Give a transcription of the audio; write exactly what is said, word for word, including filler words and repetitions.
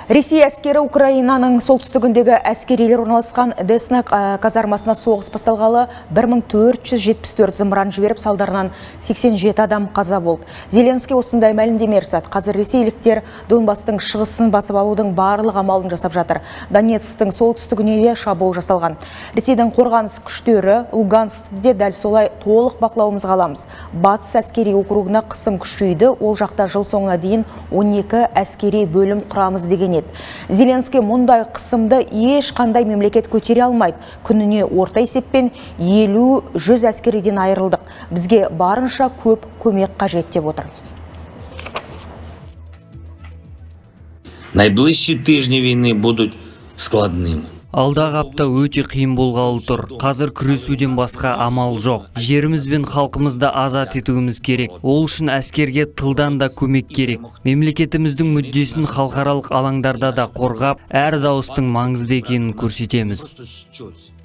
Ресей әскері Украинаның солтүстігіндегі әскерилер орналасқан Десна казармасына соғыс басталғалы бір мың төрт жүз жетпіс төрт зымыран жіберіп, салдарынан сексен жеті адам қаза болды. Зеленский осындай мәлімдеме жасады. Қазір ресейліктер Донбастың шығысын басып алудың барлық амалын жасап жатыр. Донецктің солтүстігіне де шабуыл жасалған. Ресейдің қорғаныс күштері Луганскте де дәл солай толық бақылауымызға аламыз. Батыс әскери округына қысым күшейді. Ол жақта жыл соңына дейін он екі әскери бөлім құрамыз деген. Зеленский мұндай қысымды ешқандай мемлекет көтере алмайды. Күніне орта есеппен елу жүз әскериден айырылдық. Бізге барынша көп көмек қажет деп отыр. Найближчі тижні війни будуть складними. Алдағы апта өте қиын болғалы тұр. Қазір күресуден басқа амал жоқ. Жеріміз бен халқымызды азат етуіміз керек. Ол үшін әскерге тылдан да көмек керек. Мемлекетіміздің мүддесін халықаралық алаңдарда да қорғап, әр дауыстың маңызды екенін көрсетеміз.